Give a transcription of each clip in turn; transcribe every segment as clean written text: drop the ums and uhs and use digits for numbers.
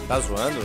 Tá zoando?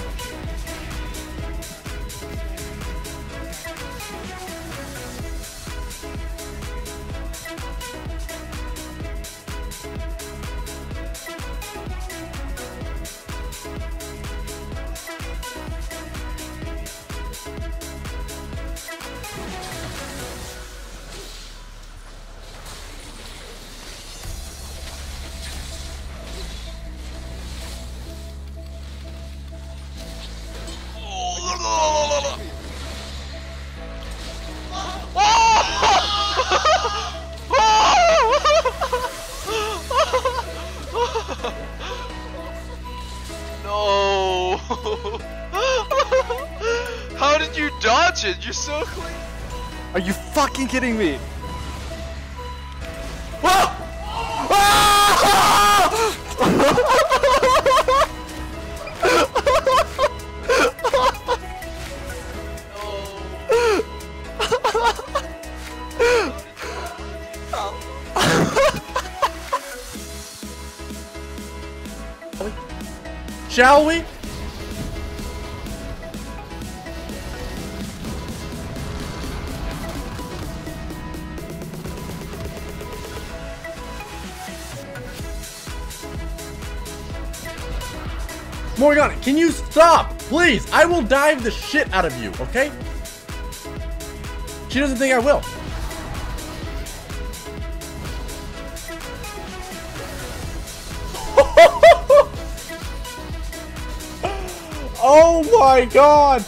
No! How did you dodge it? You're so clean. Are you fucking kidding me? Whoa! Shall we? Morgana, can you stop? Please, I will dive the shit out of you, okay? She doesn't think I will. Oh my god!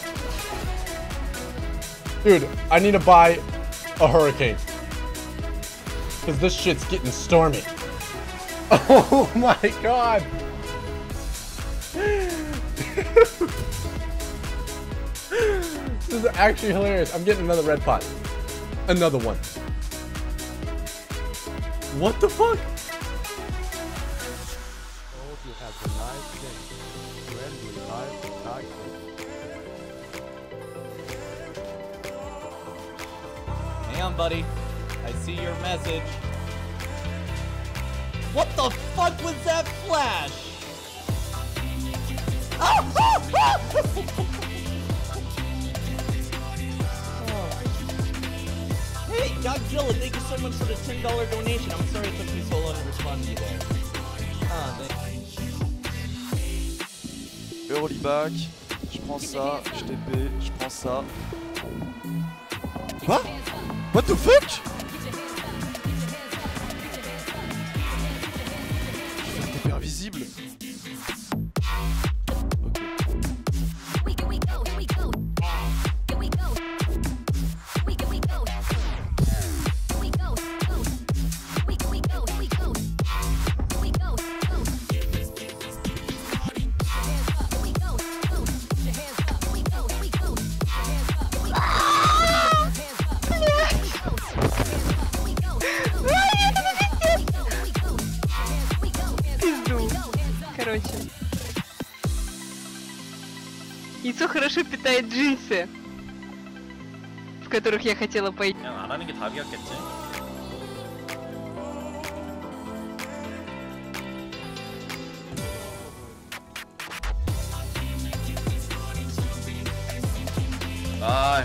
Dude, I need to buy a hurricane. Because this shit's getting stormy. Oh my god! This is actually hilarious. I'm getting another red pot. Another one. What the fuck? Hope you have a nice day. When will life attack you? Hang on, buddy. I see your message. What the fuck was that flash? Hey, Godzilla, thank you so much for the $10 donation. I'm sorry it took me so long to respond to you there. Early back, je prends ça, je TP, je prends ça. Quoi? What the fuck? TP invisible. Короче. Яйцо хорошо питает джинсы, в которых я хотела пойти. 그냥 안 하는 게 답이었겠지. 아.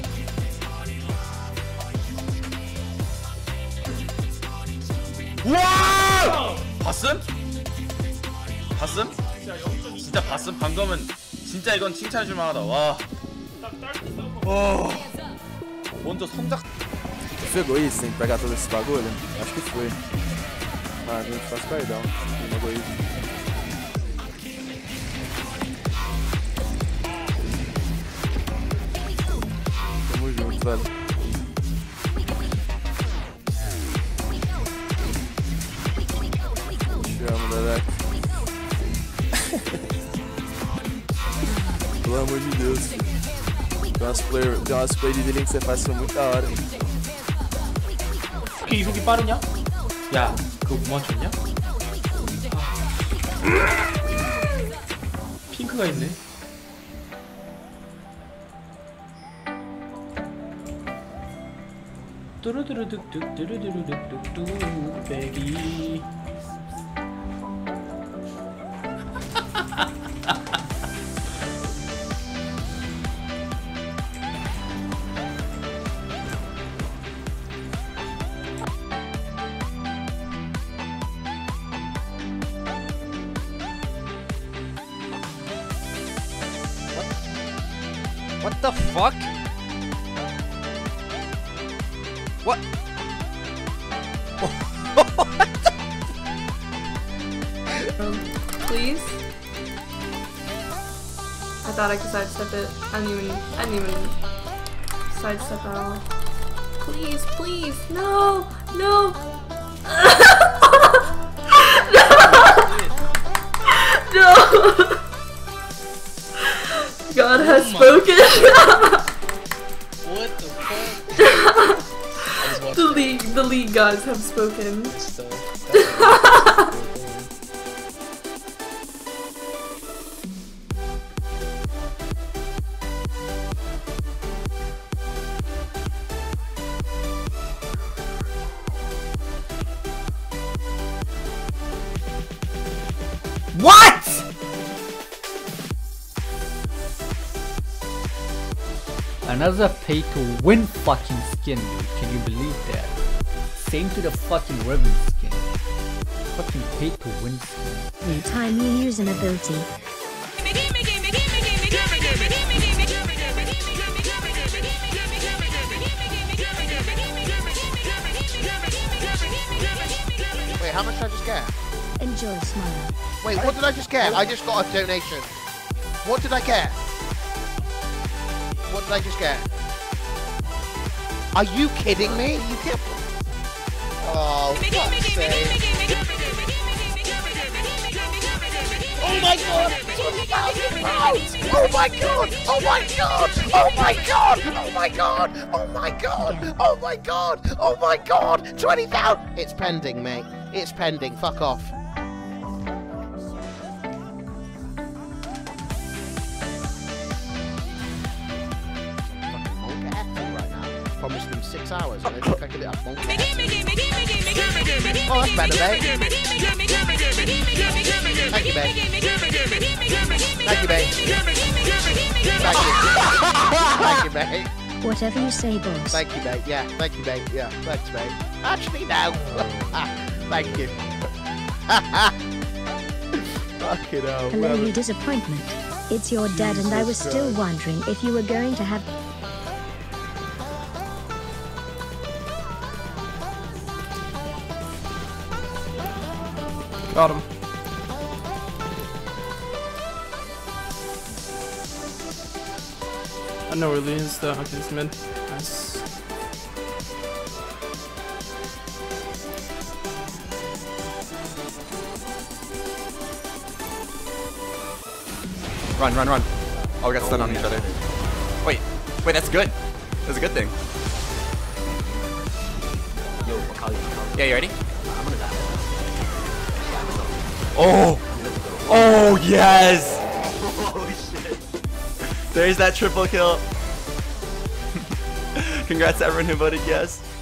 우와! 봤음? 봤음? 진짜 봤음? 방금은 진짜 이건 칭찬해줄 만하다. 와. 먼저 성작. Foi egoísta, tem que pegar todo esse bagulho? Acho que foi. Ah, a gente faz perdão. Tem egoísta. Tamo junto, velho. Te amo, Leleco. Pelo amor de Deus, filho. Tem umas play de link que você faz que são muito da hora. 그렇게 이속이 빠르냐? 야, 그거 못 맞췄냐? 핑크가 있네. 뚜루뚜루뚝뚝 뚜루뚜루뚝뚝 빼기. What the fuck? What? Please? I thought I could sidestep it. I didn't even sidestep at all. Please, please, no, no. No. God has spoken. What the fuck? The league gods have spoken. What? Another pay to win fucking skin, dude. Can you believe that? Same to the fucking Rebel skin. Fucking pay to win skin. Anytime you use an ability. Wait, how much did I just get? Enjoy smiling. Wait, what did I just get? I just got a donation. What did I get? What did I just get? Are you kidding me? You can't. Oh, fuck's sake. Oh my god! £20,000! Oh my god! Oh my god! Oh my god! Oh my god! Oh my god! Oh my god! Oh my god! 20,000! It's pending, mate. It's pending. Fuck off. Promised them 6 hours and they think I can do that. Oh, that's better, mate. Thank you, mate. Thank you, mate. Thank you. Thank you, mate. Whatever you say, boss. Thank you, mate. Yeah, thank you, mate. Yeah, thanks, mate. Actually, no. Thank you. Fucking hell. Hello, you disappointment. It's your dad, and I was still wondering if you were going to have. Got him. I know where Lee is though. Okay, he's mid. Nice. Run, run, run. Oh, we got stun on each other. Wait, that's good. That's a good thing. Yeah, you ready? I'm gonna die. Oh! Oh, yes! Holy shit. There's that triple kill. Congrats to everyone who voted yes.